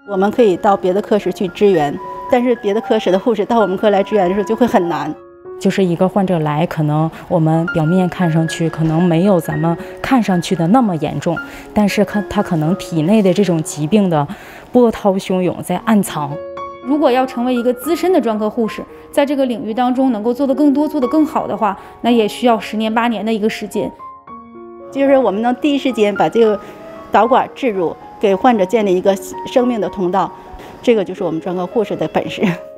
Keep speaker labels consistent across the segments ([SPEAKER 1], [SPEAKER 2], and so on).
[SPEAKER 1] 我们可以到别的科室去支援，但是别的科室的护士到我们科来支援的时候就会很难。
[SPEAKER 2] 就是一个患者来，可能我们表面看上去可能没有咱们看上去的那么严重，但是他可能体内的这种疾病的波涛汹涌在暗藏。
[SPEAKER 3] 如果要成为一个资深的专科护士，在这个领域当中能够做得更多、做得更好的话，那也需要10年8年的一个时间。
[SPEAKER 1] 就是我们能第一时间把这个导管置入，给患者建立一个生命的通道，这个就是我们专科护士的本事。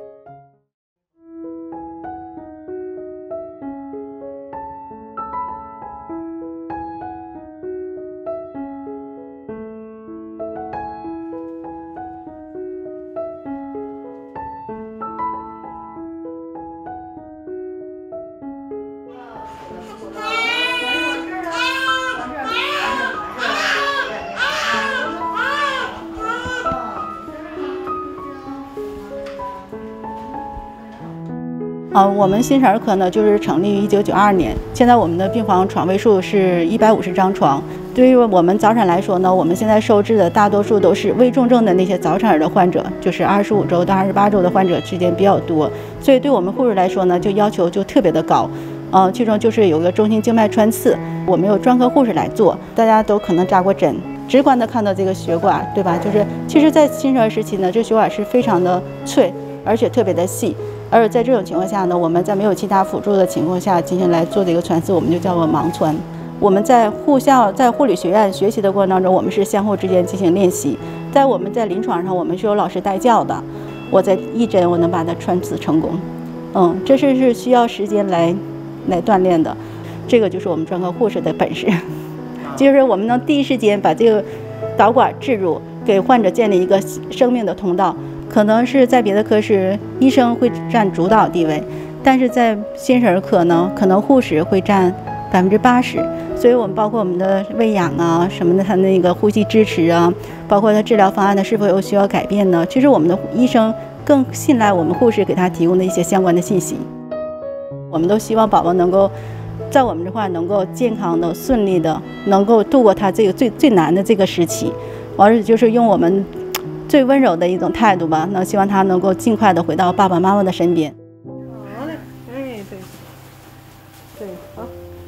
[SPEAKER 1] 我们新生儿科呢，就是成立于1992年。现在我们的病房床位数是150张床。对于我们早产来说呢，我们现在收治的大多数都是危重症的那些早产儿的患者，就是25周到28周的患者之间比较多。所以对我们护士来说呢，就要求就特别的高。其中就是有个中心静脉穿刺，我们有专科护士来做。大家都可能扎过针，直观的看到这个血管，对吧？就是其实，在新生儿时期呢，这血管是非常的脆，而且特别的细。而在这种情况下呢，我们在没有其他辅助的情况下进行来做这个穿刺，我们就叫做盲穿。我们在护理学院学习的过程当中，我们是相互之间进行练习。我们在临床上，我们是有老师带教的。我在一针我能把它穿刺成功，这是需要时间来锻炼的。这个就是我们专科护士的本事，就是我们能第一时间把这个导管置入，给患者建立一个生命的通道。可能是在别的科室，医生会占主导地位，但是在新生儿科呢，可能护士会占80%。所以我们包括我们的喂养啊什么的，他那个呼吸支持啊，包括他治疗方案呢是否有需要改变呢？其实我们的医生更信赖我们护士给他提供的一些相关的信息。我们都希望宝宝能够在我们这块能够健康的、顺利的，能够度过他这个最难的这个时期，而且就是用我们最温柔的一种态度吧，希望他能够尽快的回到爸爸妈妈的身边。
[SPEAKER 4] 好嘞，哎，对，好。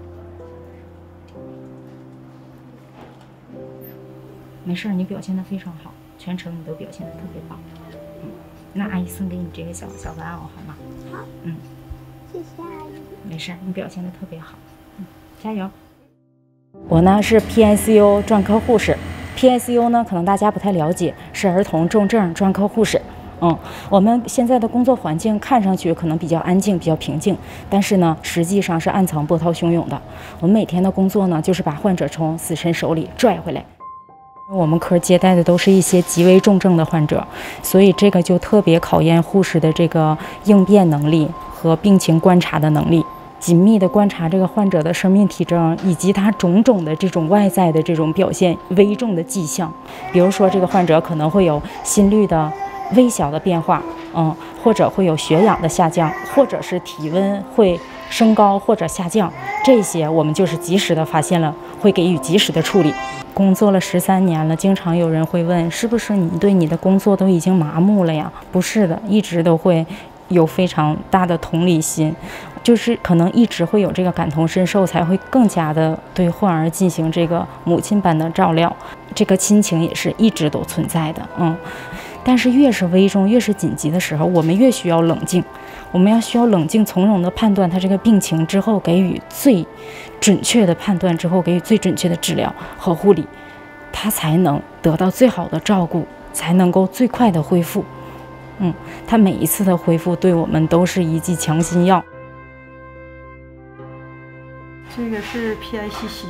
[SPEAKER 2] 没事，你表现得非常好，全程你都表现得特别棒。那阿姨送给你这个小玩偶好吗？
[SPEAKER 5] 好。谢谢阿姨。
[SPEAKER 2] 没事，你表现得特别好，加油。我呢是 PICU 专科护士。PICU 呢，可能大家不太了解，是儿童重症专科护士。我们现在的工作环境看上去可能比较安静、比较平静，但是呢，实际上是暗藏波涛汹涌的。我们每天的工作呢，就是把患者从死神手里拽回来。我们科接待的都是一些极为重症的患者，所以这个就特别考验护士的这个应变能力和病情观察的能力。紧密地观察这个患者的生命体征以及他种种的这种外在的这种表现危重的迹象，比如说这个患者可能会有心率的微小的变化，或者会有血氧的下降，或者是体温会升高或者下降，这些我们就是及时的发现了，会给予及时的处理。工作了13年了，经常有人会问，是不是你对你的工作都已经麻木了呀？不是的，一直都会有非常大的同理心，就是可能一直会有这个感同身受，才会更加的对患儿进行这个母亲般的照料，这个亲情也是一直都存在的。但是越是危重、越是紧急的时候，我们越需要冷静，我们需要冷静从容的判断他这个病情之后，给予最准确的判断之后，给予最准确的治疗和护理，他才能得到最好的照顾，才能够最快的恢复。他每一次的恢复对我们都是一剂强心药。
[SPEAKER 4] 这个是 PICC，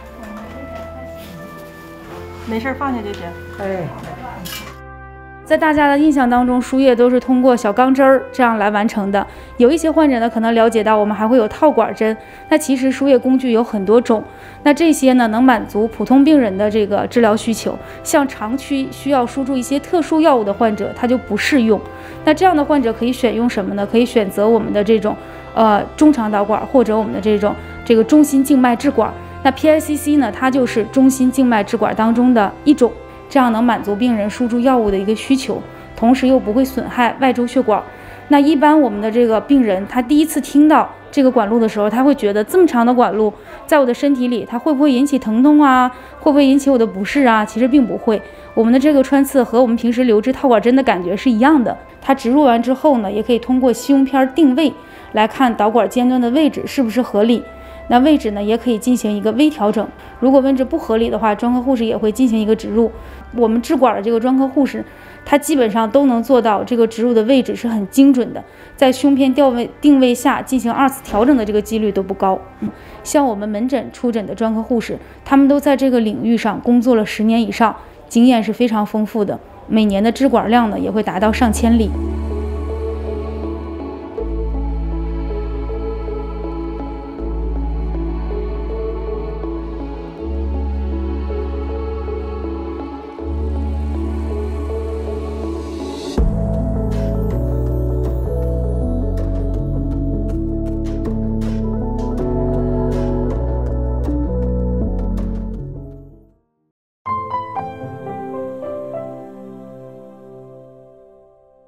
[SPEAKER 4] 没事放下就行。哎，
[SPEAKER 3] 在大家的印象当中，输液都是通过小钢针儿这样来完成的。有一些患者呢，可能了解到我们还会有套管针。那其实输液工具有很多种，那这些呢能满足普通病人的这个治疗需求。像长期需要输注一些特殊药物的患者，他就不适用。那这样的患者可以选用什么呢？可以选择我们的这种中长导管，或者我们的这个中心静脉置管。那 PICC 呢，它就是中心静脉置管当中的一种。 这样能满足病人输注药物的一个需求，同时又不会损害外周血管。那一般我们的这个病人，他第一次听到这个管路的时候，他会觉得这么长的管路在我的身体里，它会不会引起疼痛啊？会不会引起我的不适啊？其实并不会。我们的这个穿刺和我们平时留置套管针的感觉是一样的。它植入完之后呢，也可以通过胸片定位来看导管尖端的位置是不是合理。那位置呢，也可以进行一个微调整。如果位置不合理的话，专科护士也会进行一个植入。我们置管的这个专科护士，它基本上都能做到这个植入的位置是很精准的，在胸片定位下进行2次调整的这个几率都不高。像我们门诊出诊的专科护士，他们都在这个领域上工作了10年以上，经验是非常丰富的，每年的置管量呢也会达到上千例。